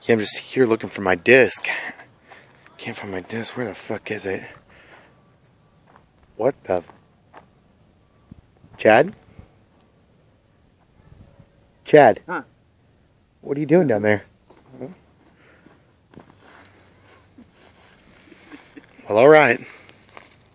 Yeah, I'm just here looking for my disc. Can't find my disc. Where the fuck is it? What the? Chad? Chad? Huh? What are you doing down there? Well, alright.